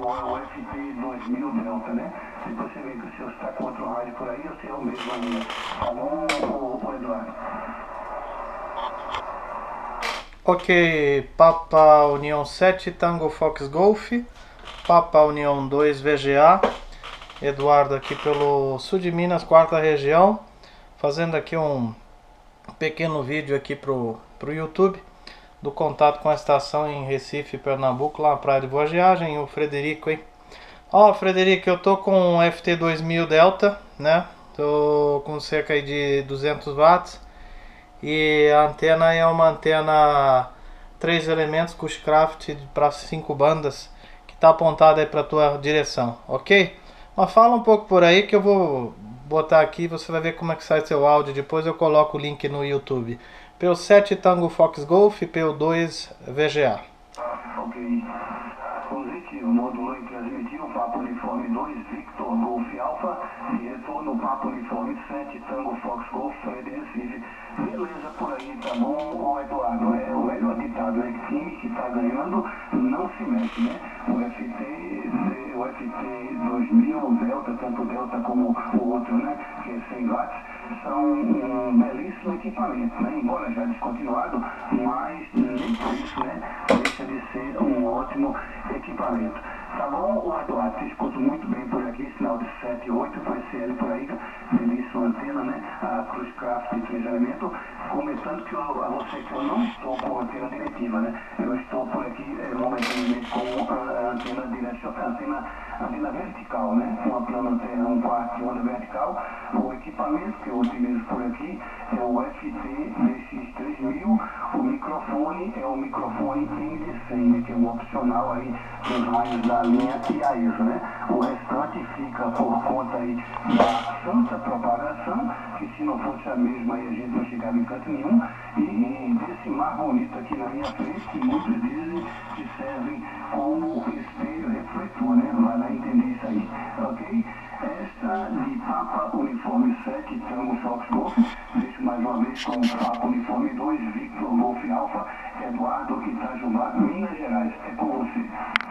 o FT2000 Delta, né? Depois você vê que o seu está com outro rádio por aí, o seu é o mesmo ainda. Tá bom, o Eduardo? Ok, Papa União 7, Tango Fox Golf, Papa União 2, VGA, Eduardo aqui pelo sul de Minas, 4ª região, fazendo aqui um pequeno vídeo aqui pro YouTube, do contato com a estação em Recife, Pernambuco, lá na Praia de Boa Viagem, o Frederico, hein? Ó, Frederico, eu tô com um FT2000 Delta, né? Tô com cerca aí de 200 watts. E a antena é uma antena 3 elementos Cushcraft para 5 bandas, que está apontada aí para tua direção, ok? Mas fala um pouco por aí que eu vou botar aqui, você vai ver como é que sai seu áudio, depois eu coloco o link no YouTube. PO7 Tango Fox Golf, PO2 VGA. Ok. Positivo, modulou e transmitiu Papa Uniforme 2, Victor Golf Alpha, e retorno Papa Uniforme 7, Tango Fox Golf, Fred Recife. Beleza por aí, tá bom, Eduardo? É o melhor ditado, é que time que tá ganhando não se mexe, né? O FT2000 Delta, tanto o Delta como o outro, né? Que é 100 watts, são um belíssimo equipamento, né? Embora já descontinuado, mas nem por isso, né? Deixa de ser um ótimo equipamento. Tá bom, Eduardo? Te escuto muito bem por aqui, sinal de 7, 8, foi CL por aí, belíssima antena, né? A Cushcraft de 3 elementos, comentando que a você que eu não estou com a antena diretiva, né? Eu estou por aqui momentaneamente com a antena direcional, antena vertical, né? Uma plana antena, um quarto de onda vertical. O equipamento que eu utilizo por aqui é o FT-DX3000, o microfone é o microfone MD100, que é um opcional aí dos raios da linha IAESO, né? O restante fica por conta aí da santa propagação, que se não fosse a mesma aí a gente não chegava em canto nenhum, e desse mar bonito aqui na minha frente, que muitos dizem que servem como espelho refletor, né? Vai lá entender isso aí, ok? Esta de Papa Uniforme 7, Tango Fox Golf, deixo mais uma vez com Papa Uniforme 2, Victor Golf Alpha, Eduardo Itajubá, Minas Gerais. É com você.